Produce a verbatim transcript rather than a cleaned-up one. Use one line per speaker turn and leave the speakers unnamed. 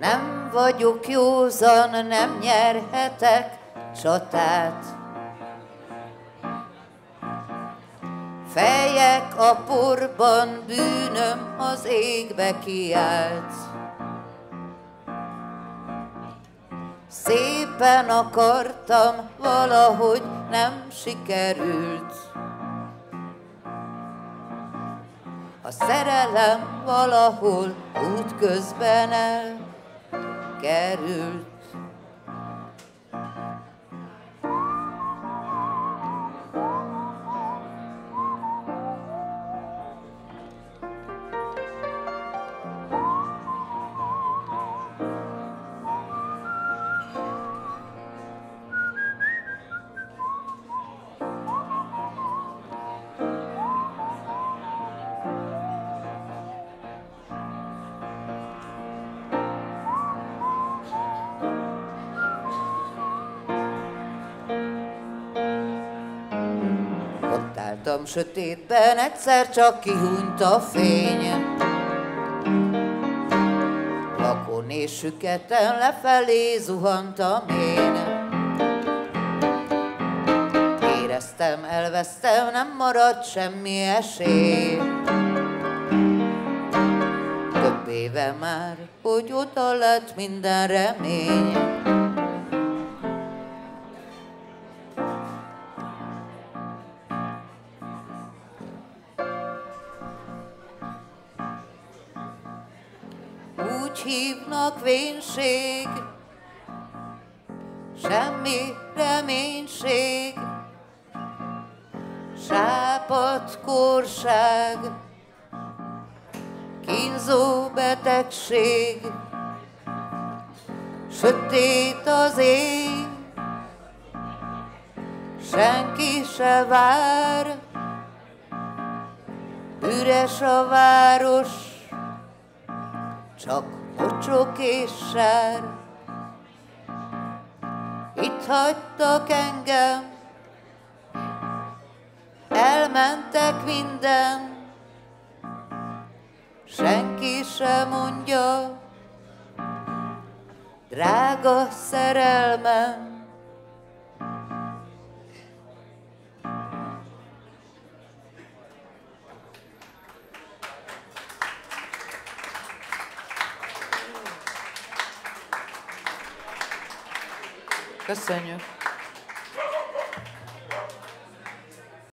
Nem vagyok józan, nem nyerhetek csatát. Fejek a porban, bűnöm az égbe kiált. Szépen akartam, valahogy nem sikerült. A szerelem valahol útközben elkerült. Ott álltam sötétben, egyszer csak kihúnyt a fény. Vakon és süketen lefelé zuhantam én. Éreztem, elvesztem, nem maradt semmi esély. Több éve már, hogy oda lett minden remény. Úgy hívnak vénség, semmi reménység, sápadt korság, kínzó betegség, sötét az ég, senki se vár, üres a város, csak mocsok és sár. Itt hagytak engem, elmentek minden, senki sem mondja, drága szerelmem. Köszönjük!